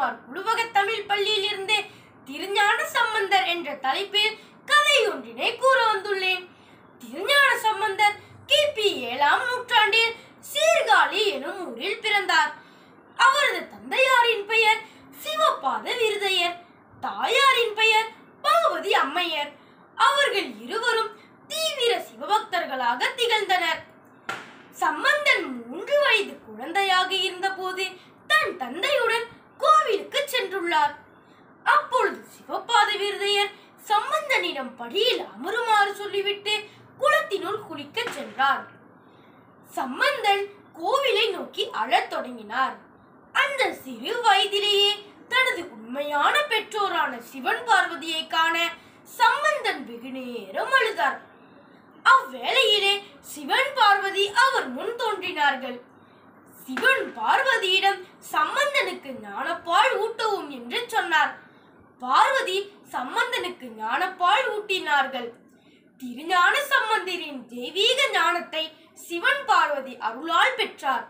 நாச்சிமார் உழுவக தமிழ் பள்ளியில் இருந்து திருஞான சம்பந்தர் என்ற தலைப்பில் கதை ஒன்றினை கூற வந்துள்ளேன். திருஞான சம்பந்தர் கிபி 7ஆம் நூற்றாண்டில் சீர்காழி எனும் ஊரில் பிறந்தார். அவரது தந்தையாரின் பெயர் சிவபாத விருதையர், தாயாரின் பெயர் பகவதி அம்மையர். அவர்கள் இருவரும் தீவிர சிவபக்தர்களாக திகழ்ந்தனர். சம்பந்தன் 3 வயது குழந்தையாக இருந்தபோது தன் தந்தையுடன் கோவிலுக்கு சென்றுள்ளார். அப்பொழுது சிவபாத விருதையர் சம்பந்தனிடம் படியில் அமருமாறு சொல்லிவிட்டு குளத்தினுள் குளிக்க சென்றார். சம்பந்தன் கோவிலை நோக்கி அழத் தொடங்கினார். அந்த சிறு வயதிலேயே தனது உண்மையான பெற்றோரான சிவன் பார்வதியை காண சம்பந்தன் வெகு நேரம் அழுதார். அவ்வேளையிலே சிவன் பார்வதி அவர் முன் தோன்றினார்கள். சிவன் பார்வதியிடம் சம்பந்தனுக்கு ஞானப்பால் ஊட்டவும் என்று சொன்னார். பார்வதி சம்பந்தனுக்கு ஞானப்பால் ஊட்டினார்கள். திருஞான சம்பந்தரின் தெய்வீக ஞானத்தை சிவன் பார்வதி அருளால் பெற்றார்.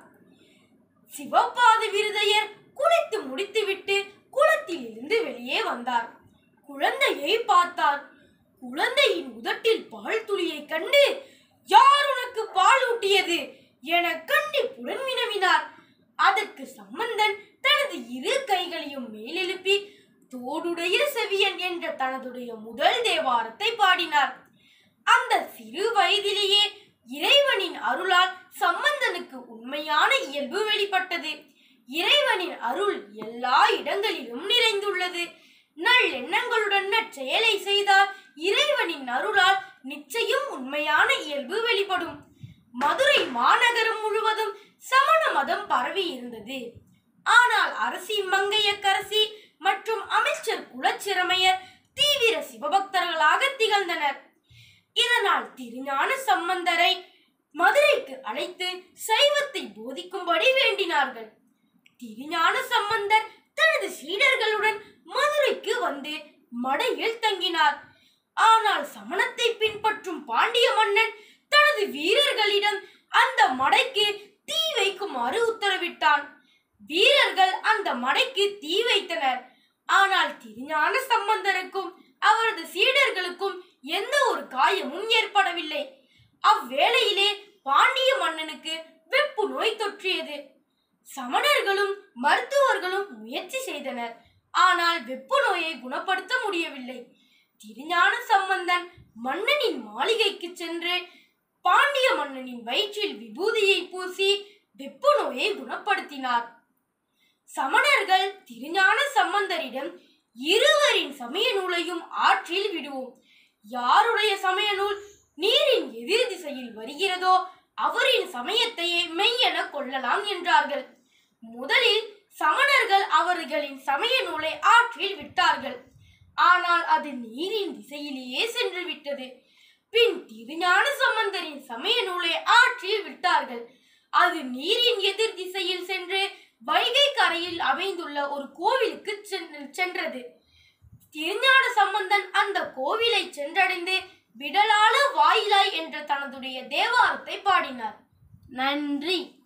சிவபாத விருதையர் குளித்து முடித்துவிட்டு குளத்தில் இருந்து வெளியே வந்தார். குழந்தையை பார்த்தார். குழந்தையின் உதட்டில் பால் துளியை கண்டு, யார் உனக்கு பால் ஊட்டியது என கண்டிப்புடன் வினவினார். அதற்கு சம்பந்தன் தனது 2 கைகளையும் மேலெழுப்பி தோடுடைய செவியன் என்ற தனதுடைய முதல் தேவாரத்தை பாடினார். அந்த சிறு வயதிலேயே இறைவனின் அருளால் சம்பந்தனுக்கு உண்மையான இயல்பு வெளிப்பட்டது. இறைவனின் அருள் எல்லா இடங்களிலும் நிறைந்துள்ளது. நல்லெண்ணங்களுடன் நற்செயலை செய்தால் இறைவனின் அருளால் நிச்சயம் உண்மையான இயல்பு வெளிப்படும். மதுரை மாநகரம் முழுவதும் சமண மதம் பரவி இருந்தது. ஆனால் அரசி மங்கையர்க்கரசி மற்றும் அமைச்சர் குலச்சிரமையர் தீவிர சிவபக்தர்களாக திகழ்ந்தனர். இதனால் திருஞான சம்பந்தரை மதுரைக்கு அழைத்து சைவத்தை போதிக்கும்படி வேண்டினார்கள். திருஞான சம்பந்தர் தனது சீடர்களுடன் மதுரைக்கு வந்து மடையில் தங்கினார். ஆனால் சமணத்தை பின்பற்றும் பாண்டிய மன்னன் தனது வீரர்களிடம் அந்த மடைக்கு தீ வைக்குமாறு உத்தரவிட்டான். வீரர்கள் அந்த மடைக்கு தீ வைத்தனர். ஆனால் திருஞான சம்பந்தருக்கும் அவரது சீடர்களுக்கும் எந்த ஒரு காயமும் ஏற்படவில்லை. அவ்வேளையிலே பாண்டிய மன்னனுக்கு வெப்பு நோய் தொற்றியது. சமணர்களும் மருத்துவர்களும் முயற்சி செய்தனர். ஆனால் வெப்பு நோயை குணப்படுத்த முடியவில்லை. திருஞான சம்பந்தன் மன்னனின் மாளிகைக்கு சென்று பாண்டிய மன்னனின் வயிற்றில் விபூதியை பூசி வெப்பு நோயை குணப்படுத்தினார். சமணர்கள் திருஞான சம்பந்தரிடம் இருவரின் சமய நூலையும் ஆற்றில் விடுவோம். யாருடைய சமய நூல் நீரின் எதிர் திசையில் வருகிறதோ அவரின் சமயத்தையே மெய்யென கொள்ளலாம் என்றார்கள். முதலில் சமணர்கள் அவர்களின் சமய நூலை ஆற்றில் விட்டார்கள். ஆனால் அது நீரின் திசையிலேயே சென்று விட்டது. பின் திருஞான சம்பந்தரின் சமய நூலை ஆற்றில் விட்டார்கள். அது நீரின் எதிர் திசையில் சென்று வைகை கரையில் அமைந்துள்ள ஒரு கோவிலுக்கு சென்றது. திருஞான சம்பந்தன் அந்த கோவிலை சென்றடைந்து விடலால வாயிலாய் என்ற தனதுடைய தேவாரத்தை பாடினார். நன்றி.